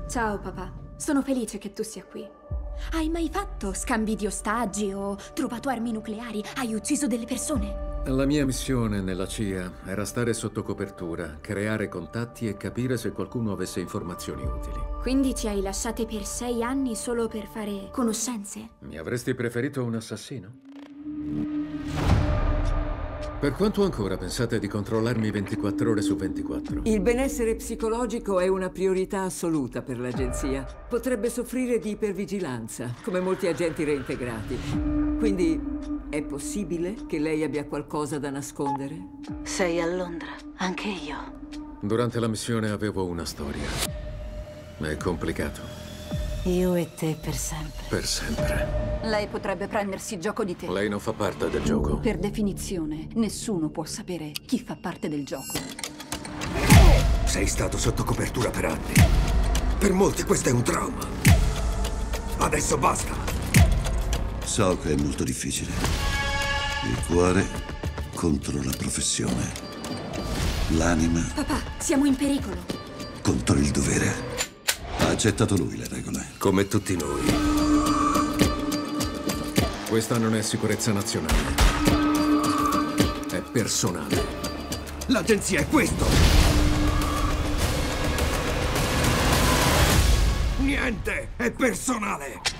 Ciao papà, sono felice che tu sia qui. Hai mai fatto scambi di ostaggi o trovato armi nucleari? Hai ucciso delle persone? La mia missione nella CIA era stare sotto copertura, creare contatti e capire se qualcuno avesse informazioni utili. Quindi ci hai lasciate per 6 anni solo per fare conoscenze? Mi avresti preferito un assassino? Per quanto ancora pensate di controllarmi 24 ore su 24? Il benessere psicologico è una priorità assoluta per l'agenzia. Potrebbe soffrire di ipervigilanza, come molti agenti reintegrati. Quindi è possibile che lei abbia qualcosa da nascondere? Sei a Londra, anche io. Durante la missione avevo una storia. È complicato. Io e te per sempre. Per sempre. Lei potrebbe prendersi gioco di te. Lei non fa parte del gioco. Per definizione, nessuno può sapere chi fa parte del gioco. Sei stato sotto copertura per anni. Per molti questo è un trauma. Adesso basta. So che è molto difficile. Il cuore contro la professione. L'anima Papà, siamo in pericolo. contro il dovere. Ha accettato lui le regole. Come tutti noi. Questa non è sicurezza nazionale. È personale. L'agenzia è questo. Niente è personale.